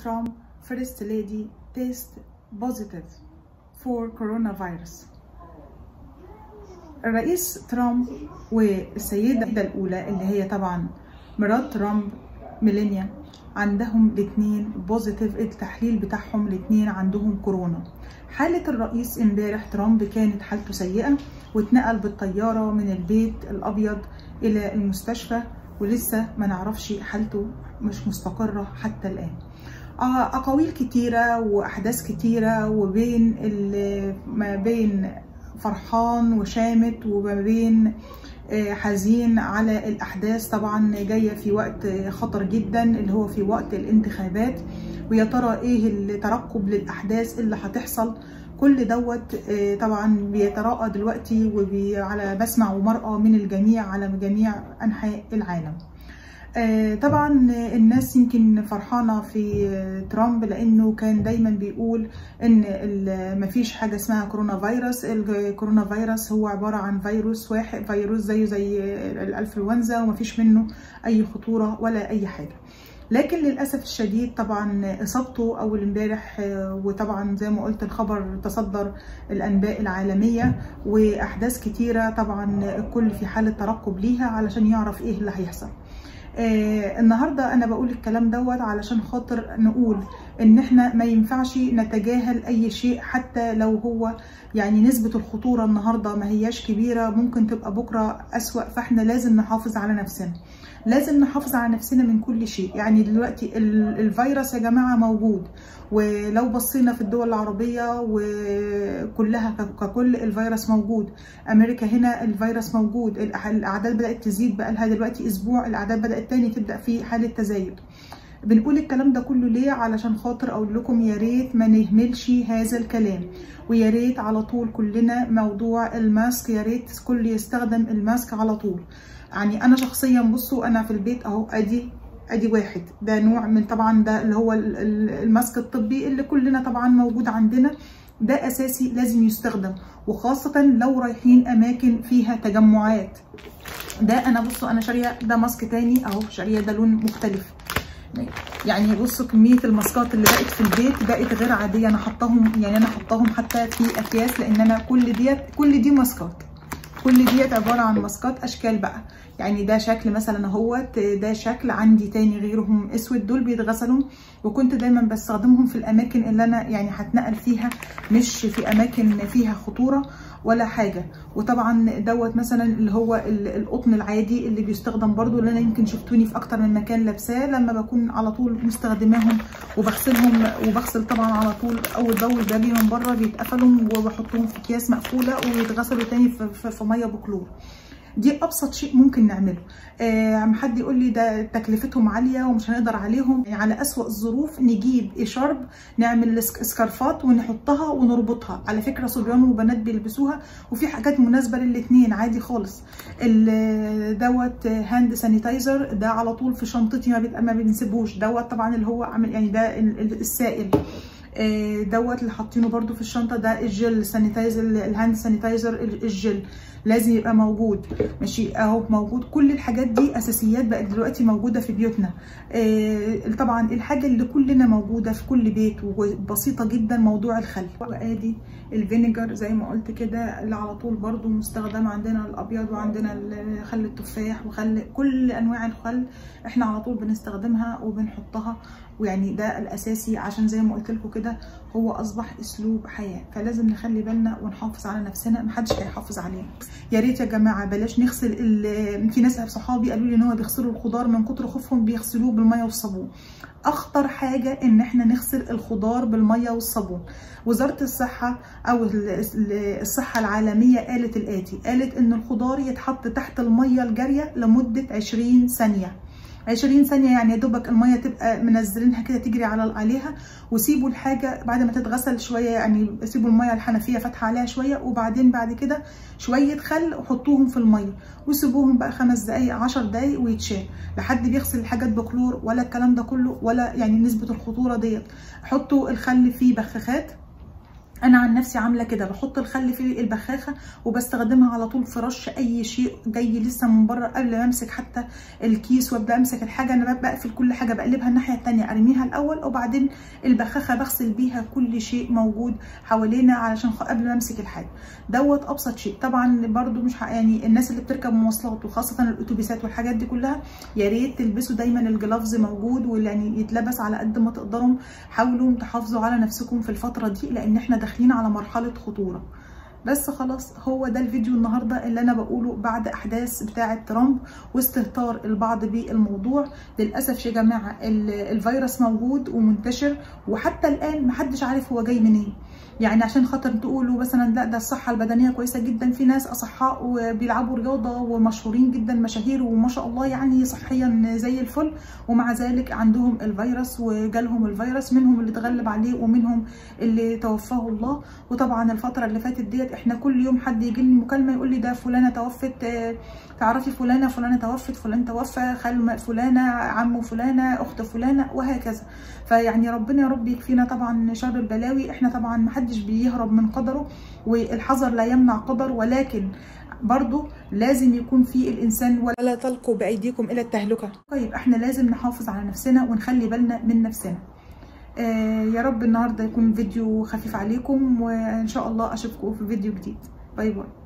Trump, First Lady, test positive for coronavirus. الرئيس ترامب والسيدة الأولى اللي هي طبعا مرات ترامب ميلانيا عندهم الاثنين بوزيتيف، التحليل بتاعهم الاثنين عندهم كورونا. حالة الرئيس امبارح ترامب كانت حالته سيئة واتنقل بالطيارة من البيت الأبيض إلى المستشفى، ولسه ما نعرفش حالته، مش مستقرة حتى الآن. أقاويل كتيرة وأحداث كتيرة، وبين ما بين فرحان وشامت وما بين حزين على الأحداث طبعا جاية في وقت خطر جدا اللي هو في وقت الانتخابات. ويا ترى ايه الترقب للأحداث اللي هتحصل؟ كل دوت طبعا بيتراءى دلوقتي على مسمع ومرأى من الجميع على جميع أنحاء العالم. طبعا الناس يمكن فرحانة في ترامب لأنه كان دايما بيقول إن مفيش حاجة اسمها كورونا فيروس. الكورونا فيروس هو عبارة عن فيروس واحد، فيروس زي الانفلونزا، ومفيش منه أي خطورة ولا أي حاجة. لكن للأسف الشديد طبعا إصابته أول امبارح، وطبعا زي ما قلت الخبر تصدر الأنباء العالمية وأحداث كتيرة، طبعا الكل في حالة ترقب ليها علشان يعرف إيه اللي هيحصل. النهاردة أنا بقول الكلام دوت علشان خاطر نقول إن إحنا ما ينفعش نتجاهل أي شيء، حتى لو هو يعني نسبة الخطورة النهاردة ما هياش كبيرة، ممكن تبقى بكرة أسوأ. فإحنا لازم نحافظ على نفسنا، لازم نحافظ على نفسنا من كل شيء. يعني دلوقتي الفيروس يا جماعة موجود، ولو بصينا في الدول العربية وكلها ككل الفيروس موجود. أمريكا هنا الفيروس موجود، الأعداد بدأت تزيد، بقى لها دلوقتي أسبوع الأعداد بدأت تاني تبدأ في حالة تزايد. بنقول الكلام ده كله ليه؟ علشان خاطر أقول لكم يا ريت ما نهملش هذا الكلام، ويا ريت على طول كلنا موضوع الماسك، يا ريت كل يستخدم الماسك على طول. يعني أنا شخصيا بصوا أنا في البيت أهو، أدي واحد، ده نوع من طبعا ده اللي هو الماسك الطبي اللي كلنا طبعا موجود عندنا، ده أساسي لازم يستخدم، وخاصة لو رايحين أماكن فيها تجمعات. ده أنا بصوا أنا شارية ده ماسك تاني أهو، شارية ده لون مختلف. يعني بصوا كمية الماسكات اللي بقت في البيت بقت غير عادية. أنا حطاهم، يعني أنا حطاهم حتى في أكياس، لأن أنا كل دي ماسكات، كل ديت عبارة عن ماسكات أشكال بقى. يعني ده شكل مثلا اهوت، ده شكل عندي تاني غيرهم اسود، دول بيتغسلوا وكنت دايما بستخدمهم في الاماكن اللي انا يعني هتنقل فيها، مش في اماكن فيها خطورة ولا حاجة. وطبعا دوت مثلا اللي هو القطن العادي اللي بيستخدم برضو، اللي انا يمكن شفتوني في اكتر من مكان لابساه لما بكون على طول مستخدماهم وبغسلهم، وبغسل طبعا على طول اول باول باجي من بره بيتقفلوا وبحطهم في اكياس مقفولة ويتغسلوا تاني في مية بكلور. دي ابسط شيء ممكن نعمله. حد يقول لي ده تكلفتهم عاليه ومش هنقدر عليهم. يعني على اسوأ الظروف نجيب اشارب، نعمل سكارفات ونحطها ونربطها. على فكره صبيان وبنات بيلبسوها، وفي حاجات مناسبه للاثنين عادي خالص. دوت هاند سانيتايزر ده على طول في شنطتي، ما بنسيبوش. دوت طبعا اللي هو عامل يعني ده السائل دوت اللي حاطينه برده في الشنطه. ده الجل سانيتايزر، الهاند سانيتايزر الجل لازم يبقى موجود، ماشي اهو موجود. كل الحاجات دي اساسيات بقت دلوقتي موجوده في بيوتنا. طبعا الحاجه اللي كلنا موجوده في كل بيت وبسيطه جدا موضوع الخل. وادي الفينيجر زي ما قلت كده اللي على طول برده مستخدم، عندنا الابيض وعندنا خل التفاح وخل كل انواع الخل احنا على طول بنستخدمها وبنحطها. ويعني ده الاساسي، عشان زي ما قلت لكم كده هو اصبح اسلوب حياه، فلازم نخلي بالنا ونحافظ على نفسنا، محدش هيحافظ علينا. يا ريت يا جماعه بلاش نغسل. في ناس صحابي قالوا لي ان هو بيغسلوا الخضار من كتر خوفهم بيغسلوه بالميه والصابون. اخطر حاجه ان احنا نغسل الخضار بالميه والصابون. وزاره الصحه او الصحه العالميه قالت الاتي، قالت ان الخضار يتحط تحت الميه الجاريه لمده 20 ثانيه. 20 ثانية يعني يا دوبك المية تبقى منزلينها كده تجري عليها، وسيبوا الحاجة بعد ما تتغسل شوية، يعني سيبوا المية الحنفية فاتحة عليها شوية، وبعدين بعد كده شوية خل وحطوهم في المية وسيبوهم بقى 5 دقايق 10 دقايق ويتشال. لحد بيغسل الحاجات بكلور ولا الكلام ده كله، ولا يعني نسبة الخطورة ديت. حطوا الخل في بخاخات انا عن نفسي عامله كده، بحط الخل في البخاخه وبستخدمها على طول في رش اي شيء جاي لسه من بره، قبل ما امسك حتى الكيس وابدا امسك الحاجه. انا بقفل كل حاجه، بقلبها الناحيه الثانيه، ارميها الاول وبعدين البخاخه بغسل بيها كل شيء موجود حوالينا علشان قبل ما امسك الحاجه. دوت ابسط شيء. طبعا برده مش يعني الناس اللي بتركب مواصلات وخاصه الاتوبيسات والحاجات دي كلها، يا ريت تلبسوا دايما الجلافز موجود، ويعني يتلبس على قد ما تقدروا. حاولوا تحافظوا على نفسكم في الفتره دي، لان احنا داخلين على مرحله خطوره. بس خلاص، هو ده الفيديو النهارده اللي انا بقوله بعد احداث بتاعه ترامب واستهتار البعض بالموضوع. للاسف يا جماعه الفيروس موجود ومنتشر، وحتى الان محدش عارف هو جاي منين. يعني عشان خاطر تقولوا مثلا لا ده الصحه البدنيه كويسه جدا، في ناس اصحاء وبيلعبوا رياضه ومشهورين جدا، مشاهير وما شاء الله يعني صحيا زي الفل، ومع ذلك عندهم الفيروس وجالهم الفيروس، منهم اللي اتغلب عليه ومنهم اللي توفاه الله. وطبعا الفتره اللي فاتت ديت احنا كل يوم حد يجي لي مكالمه يقول لي ده فلانه توفت، تعرفي فلانه توفت، فلان توفى، خال فلانه، عم فلانه، اخت فلانه، وهكذا. فيعني ربنا يا رب يكفينا طبعا شر البلاوي. احنا طبعا محدش بيهرب من قدره، والحذر لا يمنع قدر، ولكن برضو لازم يكون في الانسان ولا تلقوا بايديكم الى التهلكه. طيب احنا لازم نحافظ على نفسنا ونخلي بالنا من نفسنا. يا رب النهارده يكون فيديو خفيف عليكم، وان شاء الله اشوفكم في فيديو جديد. باي باي.